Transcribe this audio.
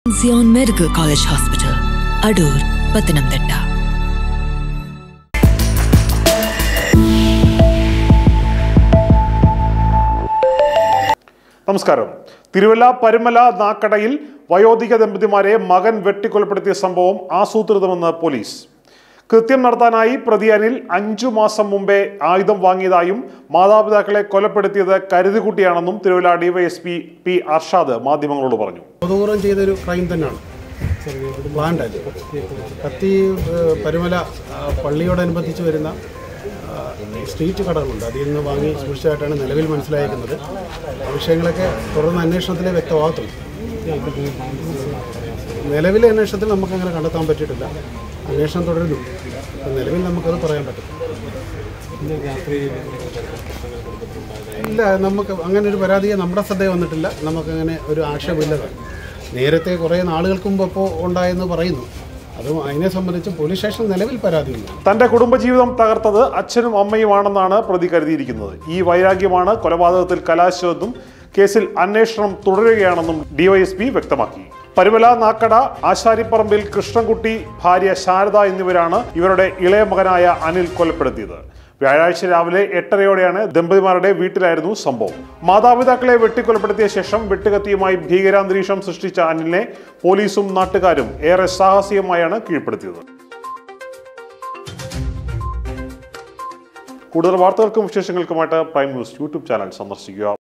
Zion Medical College Hospital, adoor, pathanamthitta. നമസ്കാരം. തിരുവല്ല പരുമല നാക്കടയിൽ വയോധിക ദമ്പതിമാരെ മകൻ വെട്ടിക്കൊലപ്പെടുത്തിയ സംഭവം ആസൂത്രിതമെന്ന് പോലീസ്. കൃത്യം നടത്താനായി പ്രതി അനിൽ 5 മാസം മുമ്പേ ആയുധം വാങ്ങിയതായും മാതാപിതാക്കളെ കൊലപ്പെടുത്തിയത് കരുതിക്കുട്ടിയാണെന്നും തിരുവല്ല ഡിവൈഎസ്പി പി അർഷാദ് മാധ്യമങ്ങളോട് പറഞ്ഞു. ബോധപൂർവം ചെയ്തൊരു ക്രൈം തന്നെയാണ്. പ്ലാൻഡ് കത്തി പരുമല പള്ളിയോടനുബന്ധിച്ച് വരുന്ന സ്ട്രീറ്റ് കടകളുണ്ട്, അതിൽ നിന്ന് വാങ്ങി സൂക്ഷിച്ചായിട്ടാണ് നിലവിൽ മനസ്സിലായിരിക്കുന്നത്. ആ വിഷയങ്ങളൊക്കെ തുടർന്ന് അന്വേഷണത്തിൽ വ്യക്തമാകത്തുള്ളൂ. നിലവിലെ അന്വേഷണത്തിൽ നമുക്കങ്ങനെ കണ്ടെത്താൻ പറ്റിയിട്ടില്ല. അന്വേഷണം തുടരുന്നു. നിലവിൽ നമുക്കത് പറയാൻ പറ്റും. ഇല്ല, നമുക്ക് അങ്ങനെ ഒരു പരാതിയെ നമ്മുടെ ശ്രദ്ധയിൽ വന്നിട്ടില്ല. നമുക്കങ്ങനെ ഒരു ആക്ഷേപമില്ലതാണ്. നേരത്തെ കുറേ നാളുകൾക്ക് മുമ്പ് ഇപ്പോൾ ഉണ്ടായെന്ന് പറയുന്നു. അതും അതിനെ സംബന്ധിച്ച് പോലീസ് സ്റ്റേഷൻ നിലവിൽ പരാതിയില്ല. തന്റെ കുടുംബജീവിതം തകർത്തത് അച്ഛനും അമ്മയുമാണെന്നാണ് പ്രതി കരുതിയിരിക്കുന്നത്. ഈ വൈരാഗ്യമാണ് കൊലപാതകത്തിൽ കലാശിച്ചതെന്നും കേസിൽ അന്വേഷണം തുടരുകയാണെന്നും ഡിവൈഎസ്പി വ്യക്തമാക്കി. പരുമല നാക്കട ആശാരിപ്പറമ്പിൽ കൃഷ്ണൻകുട്ടി, ഭാര്യ ശാരദ എന്നിവരാണ് ഇവരുടെ ഇളയ മകനായ അനിൽ കൊലപ്പെടുത്തിയത്. വ്യാഴാഴ്ച രാവിലെ 8:30യോടെയാണ് ദമ്പതിമാരുടെ വീട്ടിലായിരുന്നു സംഭവം. മാതാപിതാക്കളെ വെട്ടിക്കൊലപ്പെടുത്തിയ ശേഷം വെട്ടുകത്തിയുമായി ഭീകരാന്തരീക്ഷം സൃഷ്ടിച്ച അനിലിനെ പോലീസും നാട്ടുകാരും ഏറെ സാഹസികമായാണ് കീഴ്പ്പെടുത്തിയത്. കൂടുതൽ വാർത്തകൾക്കും വിശേഷങ്ങൾക്കുമായിട്ട് പ്രൈം ന്യൂസ് യൂട്യൂബ് ചാനൽ സന്ദർശിക്കുക.